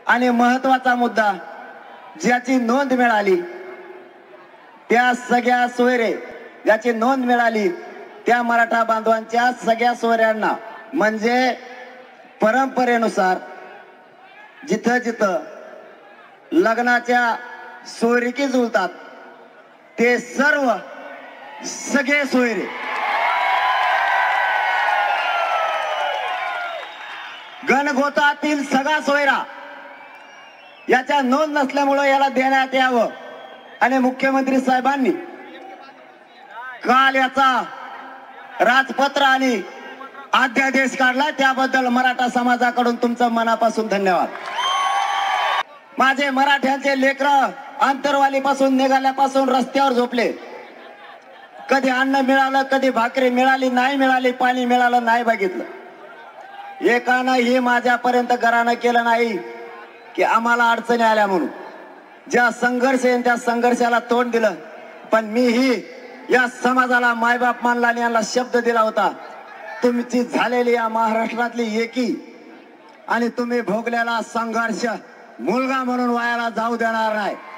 आणि महत्त्वाचा मुद्दा ज्याची नोंद मिळाली त्या सगळ्या सोयरे ज्याची नोंद मिळाली त्या मराठा बांधवांच्या सगळ्या सोयऱ्यांना म्हणजे परंपरेनुसार जिथं जिथं लग्नाच्या सोयरिकी जुळतात ते सर्व सगळे सोयरे गणगोतातील सगळा सोयरा याच्या नोंद नसल्यामुळे याला देण्यात यावं आणि मुख्यमंत्री साहेबांनी काल याचा राजपत्र आणि अध्यादेश काढला त्याबद्दल मराठा समाजाकडून तुमचं मनापासून धन्यवाद। माझे मराठ्यांचे लेकरं अंतरवालीपासून निघाल्यापासून रस्त्यावर झोपले, कधी अन्न मिळालं कधी भाकरी मिळाली नाही मिळाली पाणी मिळालं नाही बघितलं, एकानंही माझ्यापर्यंत घरानं केलं नाही की आम्हाला अडचणी आल्या म्हणून। ज्या संघर्ष आहे त्या संघर्षाला तोंड दिलं, पण मीही या समाजाला मायबाप मानला आणि यांना शब्द दिला होता तुमची झालेली या महाराष्ट्रातली एकी आणि तुम्ही भोगलेला संघर्ष मुलगा म्हणून वायाला जाऊ देणार नाही।